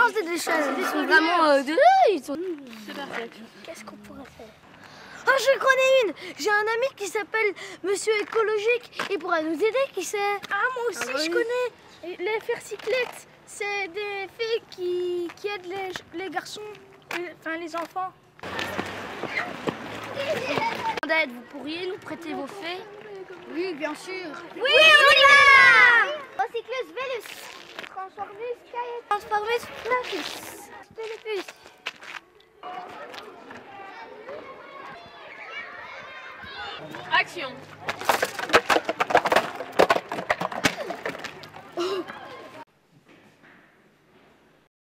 c'est des chats. Ils sont vraiment ils sont... C'est parfait. Qu'est-ce qu'on pourrait faire? Ah, je connais une. J'ai un ami qui s'appelle Monsieur Écologique. Il pourra nous aider, qui sait? Ah, moi aussi, je connais. Les faire-cyclettes, c'est des filles qui aident les garçons, enfin les enfants. Vous pourriez nous prêter vos fées? Oui, bien sûr. Oui, on y va! Recycleuse Vélus. Transformeuse Caillette. Transformeuse Flatus. Télépuce. Action.